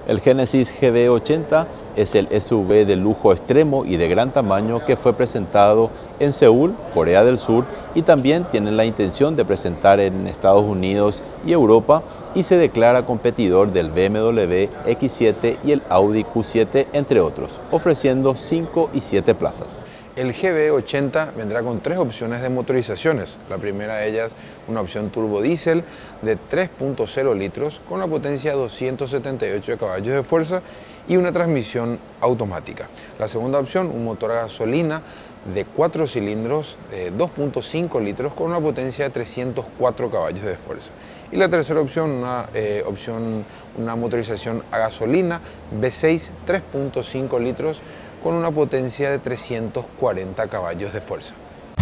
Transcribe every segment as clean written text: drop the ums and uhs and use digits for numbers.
El Genesis GV80 es el SUV de lujo extremo y de gran tamaño que fue presentado en Seúl, Corea del Sur, y también tiene la intención de presentar en Estados Unidos y Europa, y se declara competidor del BMW X7 y el Audi Q7, entre otros, ofreciendo 5 y 7 plazas. El GV80 vendrá con 3 opciones de motorizaciones. La primera de ellas, una opción turbodiesel de 3.0 litros con una potencia de 278 caballos de fuerza y una transmisión automática. La segunda opción, un motor a gasolina de 4 cilindros de 2.5 litros con una potencia de 304 caballos de fuerza. Y la tercera opción, una motorización a gasolina V6 3.5 litros con una potencia de 340 caballos de fuerza.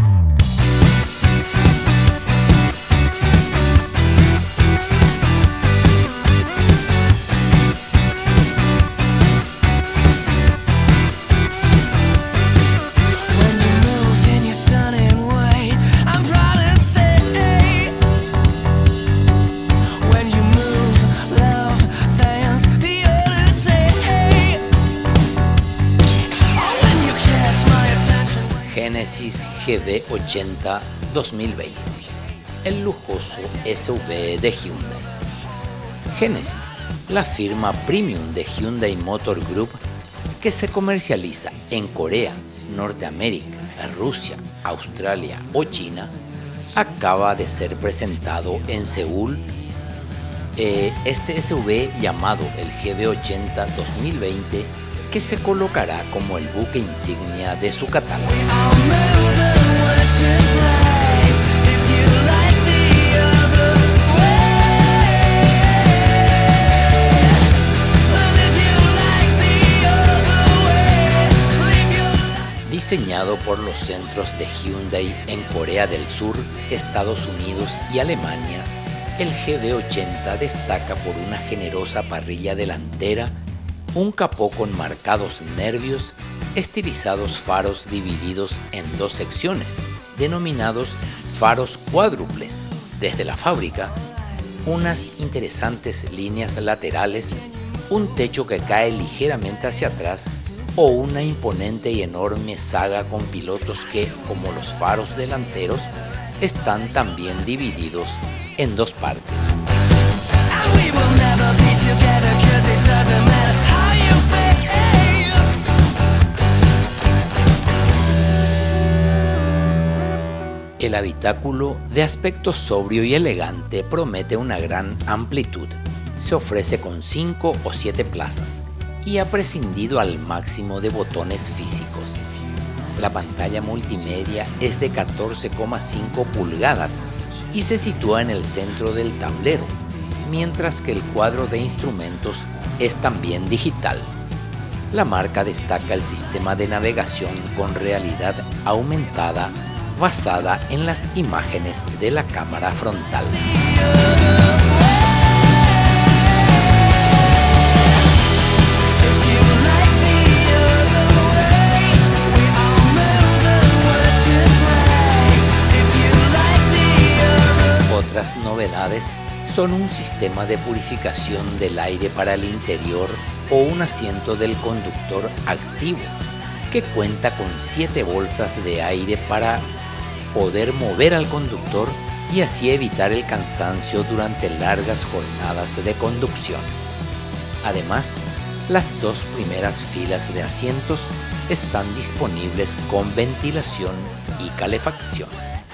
Genesis GV80 2020, el lujoso SUV de Hyundai. Genesis, la firma premium de Hyundai Motor Group que se comercializa en Corea, Norteamérica, Rusia, Australia o China, acaba de ser presentado en Seúl. Este SUV llamado el GV80 2020 que se colocará como el buque insignia de su catálogo. Diseñado por los centros de Hyundai en Corea del Sur, Estados Unidos y Alemania, el GV80 destaca por una generosa parrilla delantera, un capó con marcados nervios, estilizados faros divididos en 2 secciones, denominados faros cuádruples, desde la fábrica, unas interesantes líneas laterales, un techo que cae ligeramente hacia atrás o una imponente y enorme saga con pilotos que, como los faros delanteros, están también divididos en 2 partes. El habitáculo, de aspecto sobrio y elegante, promete una gran amplitud. Se ofrece con 5 o 7 plazas y ha prescindido al máximo de botones físicos. La pantalla multimedia es de 14,5 pulgadas y se sitúa en el centro del tablero, mientras que el cuadro de instrumentos es también digital. La marca destaca el sistema de navegación con realidad aumentada basada en las imágenes de la cámara frontal. Otras novedades son un sistema de purificación del aire para el interior o un asiento del conductor activo que cuenta con 7 bolsas de aire para poder mover al conductor y así evitar el cansancio durante largas jornadas de conducción. Además, las 2 primeras filas de asientos están disponibles con ventilación y calefacción.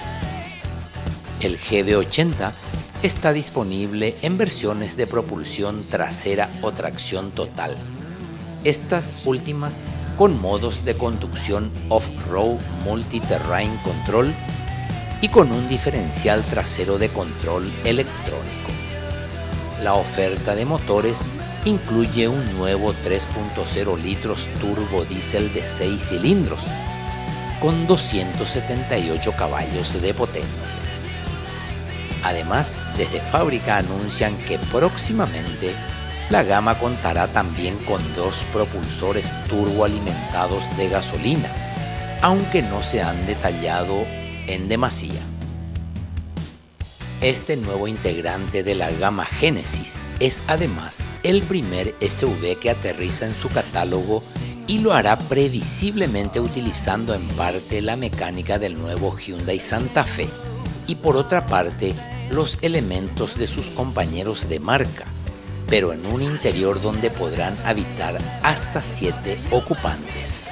El GV80 está disponible en versiones de propulsión trasera o tracción total. Estas últimas con modos de conducción off-road multi-terrain control y con un diferencial trasero de control electrónico. La oferta de motores incluye un nuevo 3.0 litros turbo diésel de 6 cilindros con 278 caballos de potencia. Además, desde fábrica anuncian que próximamente la gama contará también con 2 propulsores turboalimentados de gasolina, aunque no se han detallado en demasía. Este nuevo integrante de la gama Genesis es además el primer SUV que aterriza en su catálogo y lo hará previsiblemente utilizando en parte la mecánica del nuevo Hyundai Santa Fe y por otra parte los elementos de sus compañeros de marca, pero en un interior donde podrán habitar hasta 7 ocupantes.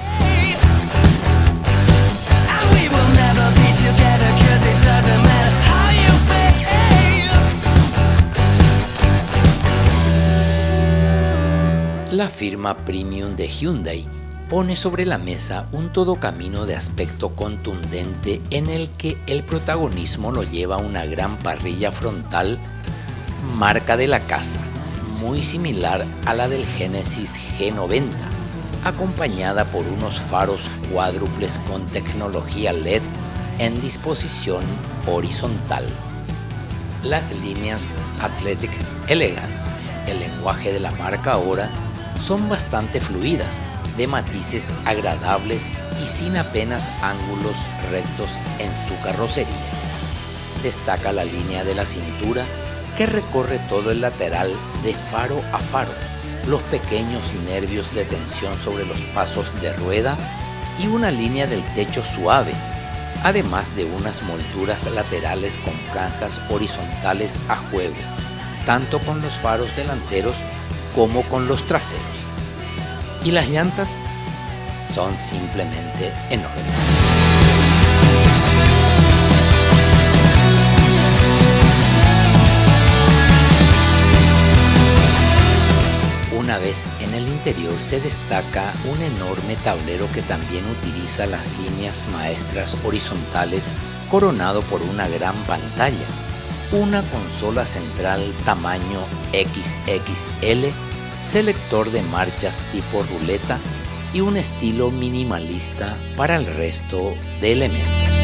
La firma premium de Hyundai pone sobre la mesa un todocamino de aspecto contundente en el que el protagonismo lo lleva una gran parrilla frontal marca de la casa, muy similar a la del Genesis G90, acompañada por unos faros cuádruples con tecnología LED en disposición horizontal. Las líneas Athletic Elegance, el lenguaje de la marca ahora, son bastante fluidas, de matices agradables y sin apenas ángulos rectos en su carrocería. Destaca la línea de la cintura que recorre todo el lateral de faro a faro, los pequeños nervios de tensión sobre los pasos de rueda y una línea del techo suave, además de unas molduras laterales con franjas horizontales a juego, tanto con los faros delanteros como con los traseros. Y las llantas son simplemente enormes. Una vez en el interior se destaca un enorme tablero que también utiliza las líneas maestras horizontales coronado por una gran pantalla, una consola central tamaño XXL, selector de marchas tipo ruleta y un estilo minimalista para el resto de elementos.